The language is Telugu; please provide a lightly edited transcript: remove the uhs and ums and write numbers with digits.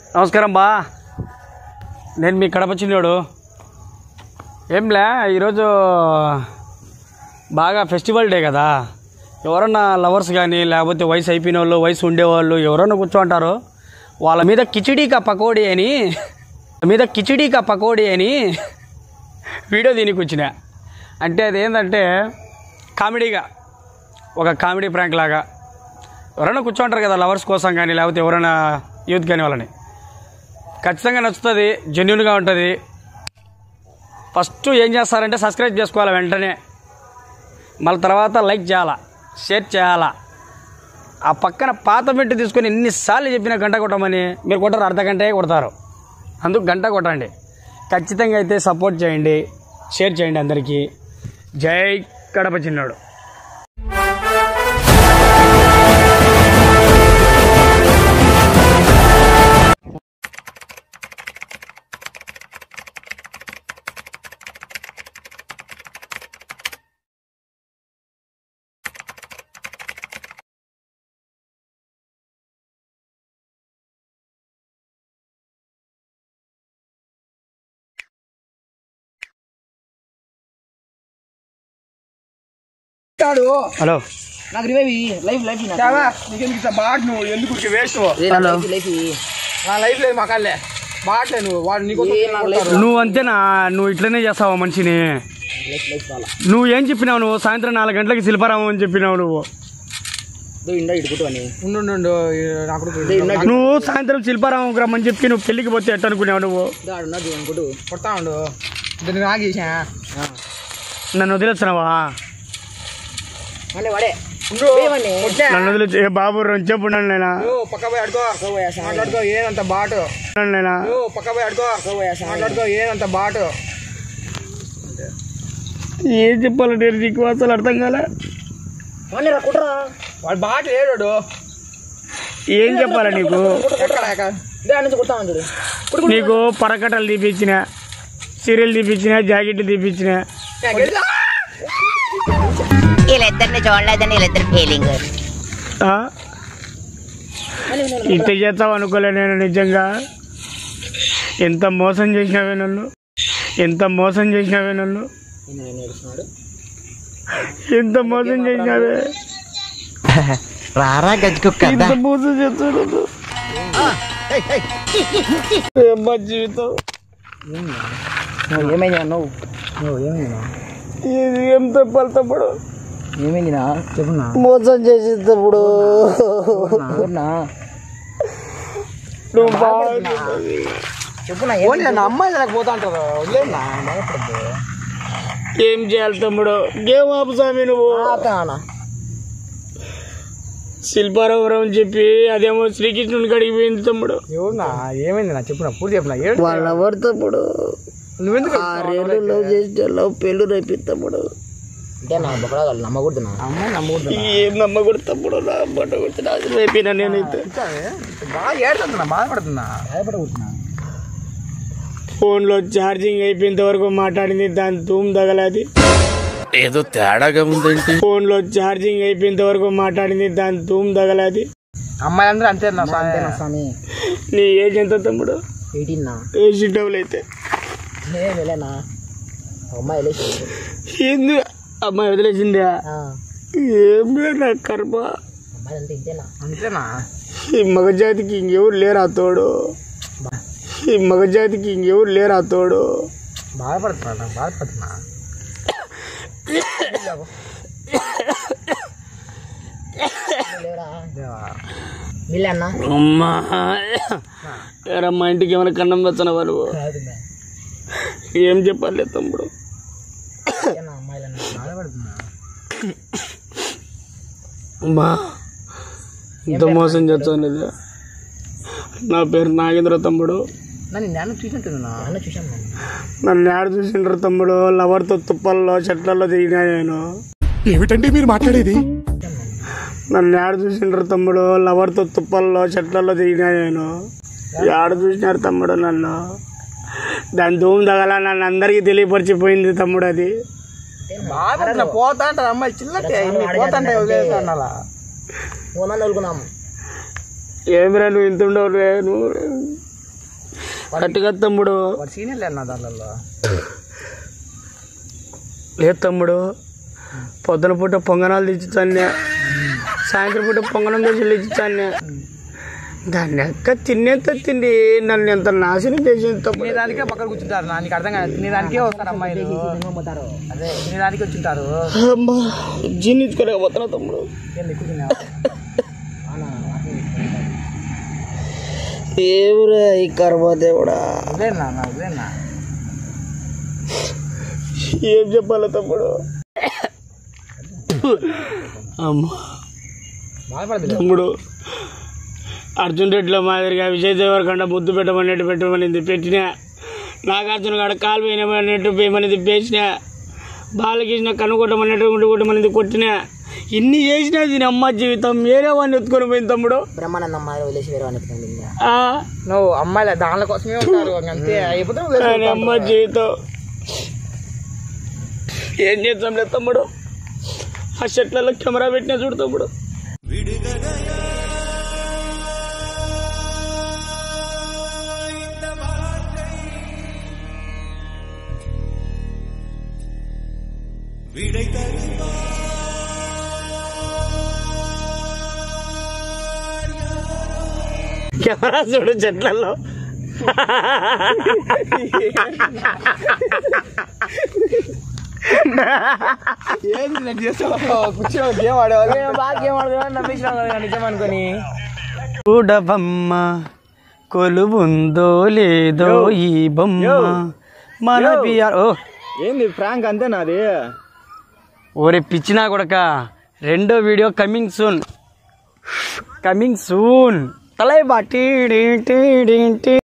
నమస్కారం బా, నేను మీ కడప చిన్నోడు. ఏంలే, ఈరోజు బాగా ఫెస్టివల్ డే కదా. ఎవరన్నా లవర్స్ కానీ లేకపోతే వయసు అయిపోయిన వాళ్ళు, వయసు ఉండేవాళ్ళు ఎవరన్నా కూర్చోంటారు. వాళ్ళ మీద కిచిడీకా పకోడీ అని వీడియో దీనికి వచ్చిన. అంటే అది ఏంటంటే కామెడీగా, ఒక కామెడీ ప్రాంక్ లాగా ఎవరైనా కూర్చోంటారు కదా లవర్స్ కోసం కానీ లేకపోతే ఎవరైనా యూత్ కానీ వాళ్ళని. ఖచ్చితంగా నచ్చుతుంది, జెన్యూన్గా ఉంటుంది. ఫస్ట్ ఏం చేస్తారంటే సబ్స్క్రైబ్ చేసుకోవాలి వెంటనే, మళ్ళీ తర్వాత లైక్ చేయాలా, షేర్ చేయాలా. ఆ పక్కన పాత మెట్టు తీసుకొని ఎన్నిసార్లు చెప్పినా గంట కొట్టమని మీరు కొట్టరు, అర్ధ గంటే కొడతారు. అందుకు గంట కొట్టండి. ఖచ్చితంగా అయితే సపోర్ట్ చేయండి, షేర్ చేయండి అందరికీ. జై కడప చిన్నోడు. హలో, నాకు రివైవ్ లైఫ్ లైఫ్ నీకెందుకు బాట్, నువ్వు ఎందుకు వేస్ట్? నా లైఫ్ లేదు మాకాలే బాట్లే. నువ్వు వాడు నీకు నువ్వు అంతేనా? నువ్వు ఇట్లనే చేస్తావా మనిషిని? నువ్వు ఏం చెప్పినావు? నువ్వు సాయంత్రం 4 గంటలకి శిల్పారామం అని చెప్పినావు. నువ్వు సాయంత్రం శిల్పారామం రమ్మని చెప్పి నువ్వు పెళ్లికి పోతే ఎట్ట అనుకున్నావు? నువ్వు కొడతా ఉండు. నాకు చేసా, నన్ను వదిలేస్తున్నావా? వాడే నన్ను వదిలేసి బాబు చెప్పు. నేనా పక్క పోయి అడుకో మాట్లాడుకో, ఏనంత బాటు నేనా పక్క పోయి అడుకో మాట్లాడుకో, ఏనంత బాటు. ఏం చెప్పాలంటే నీకు అసలు అర్థం కాలే. వాడు బాట లేడు. ఏం చెప్పాలి నీకు? నీకు పరకట్టలు తీపిచ్చిన, సీరియల్ తీపిచ్చిన, జాకెట్లు తీపిచ్చిన. వీళ్ళిద్దరిని చూడలేదని వీళ్ళిద్దరు ఫీలింగ్. ఇంత చేస్తావు అనుకోలే నేను. నిజంగా ఎంత మోసం చేసినావే నన్ను, ఎంత మోసం చేసినావే నన్ను, ఎంత మోసం చేసినావే. రారా గజ్జుకుక్క, ఎంత మోసం చేస్తాడు జీవితం. ఏమైందా నువ్వు ఏమైందా? ఏం చెప్పాలి తప్పుడు? ఏమైందినా చెప్పున్నా. మోసం చేసి తప్పుడు నువ్వు చెప్పున్నా. అమ్మాయి పోతా అంటారు. ఏం చేయాలి తమ్ముడు? గేమ్ ఆపు స్వామి. నువ్వు శిల్పారావు చెప్పి అదేమో శ్రీకృష్ణుని కడిగి పోయింది తమ్ముడు. ఎవరునా? ఏమైంది నా చెప్పున్నా, పూర్తి చెప్పిన. వాళ్ళెవరు తమ్ముడు? నువ్వెందుకు 6 ఏళ్ళు లవ్ చేస్తే లవ్ పెళ్ళి రేపి తమ్ముడు. అంటే నా బొక్కడా నమ్మకూడదు. అమ్మాయి నమ్మకూడదు. ఏం నమ్మకూడదు తమ్ముడు? నా బట్ట కొడుతున్నా రేపినా నేనైతే. బాగా ఏడుతున్నా, బాధపడుతున్నా. ఫోన్లో ఛార్జింగ్ అయిపోయేంత వరకు మాట్లాడింది, దాని తూము తగలది. ఏదో తేడాగా ఉందంటే ఫోన్లో ఛార్జింగ్ అయిపోయేంత వరకు మాట్లాడింది, దాని తూము తగలది. అమ్మాయి అందరూ అంతేనా స్వామి? నీ ఏజ్ ఎంత తమ్ముడు? 18 ఏజ్ డబుల్ అయితే వెళ్ళనా? అమ్మాయి వెళ్ళేసి ఏంది అమ్మాయి వదిలేసిందా? ఏం లేదు నా కర్మ. అమ్మాయి అంటే ఇంతేనా? అంతేనా? ఈ మగజాతికి ఇంకెవరు లేరా తోడు? ఈ మగజాతికి ఇంకెవరు లేరా తోడు? బాధపడుతున్నా. అమ్మా, మా ఇంటికి ఏమైనా కన్నం వచ్చనవా నువ్వు? ఏం చెప్పాలి తమ్ముడు? అమ్మా, ఇంత మోసం చేస్తాను. నా పేరు నాగేంద్ర తమ్ముడు. నన్ను యాడ చూసిండ్రు తమ్ముడు? లవర్తో తుప్పల్లో చెట్లలో దిగినా నేను. ఏమిటండి మీరు మాట్లాడేది? నన్ను యాడ చూసిండ్రు తమ్ముడు? లవర్తో తుప్పల్లో చెట్లలో దిగినా నేను. యాడ చూసినారు తమ్ముడు నన్ను? దాని ధూమ్ తగల నన్ను అందరికీ తెలియపరిచిపోయింది తమ్ముడు. అది పోతా అంటారు అమ్మాయి చిల్లకి పోతాంటే ఏమిరా నువ్వు ఇంత ఉండవు? నువ్వు అట్టుగా తమ్ముడు వాడు సీనియర్ లేదు నా దాంట్లో. లేదు తమ్ముడు, పొద్దున పూట పొంగనాలు తెచ్చిచ్చాను, సాయంత్రం పూట పొంగనం దశలు తెచ్చిచ్చాను. దాన్ని అక్క తినేంత తిండి నన్ను ఎంత నాశనం చేసింది తమ్ముడు. తినేదానికే పక్కన కూర్చుంటారు నా, నీకు అర్థం కాదు. తినేదానికే వస్తారు అమ్మాయిలు, అదే తినేదానికే వచ్చింటారు. అమ్మా జీర్ణించుకోలేకపోతున్నా తమ్ముడు. దేవుడా ఈ కర్మ దేవుడా, అదేనా ఏం చెప్పాలి తమ్ముడు. అమ్మా తమ్ముడు, అర్జున్ రెడ్డిలో మాదిరిగా విజయ్ దేవరకొండ ముద్దు పెట్టమనేది పెట్టినా, నాగార్జున గాడ కాలు వేయమనేట్టు వేయమనేది పేసినా, బాలకృష్ణ కనుగొట్టమనేది కొట్టినా. ఇన్ని చేసినా దీని అమ్మ జీవితం వేరే వాడిని ఎత్తుకొని పోయింది తమ్ముడు. బ్రహ్మానందం వదిలేసి వేరే వాడిని నువ్వు అమ్మాయిలే దానిల కోసమే ఉంటారు అంతే. అయిపోతే అమ్మ జీవితం ఏం చేద్దాం లేదు తమ్ముడు. ఆ షర్ట్లలో కెమెరా పెట్టినా చూడు తమ్ముడు. కెమెరా చూడు చెట్లలో. నిజమనుకొని చూడబమ్మ కొలువుందో లేదో ఈ బొమ్మ మన ఏంది ఫ్రాంక్ అంతే నాది. ఓరే పిచ్చినా కొడక, రెండో వీడియో కమింగ్ సూన్. తలై బాటి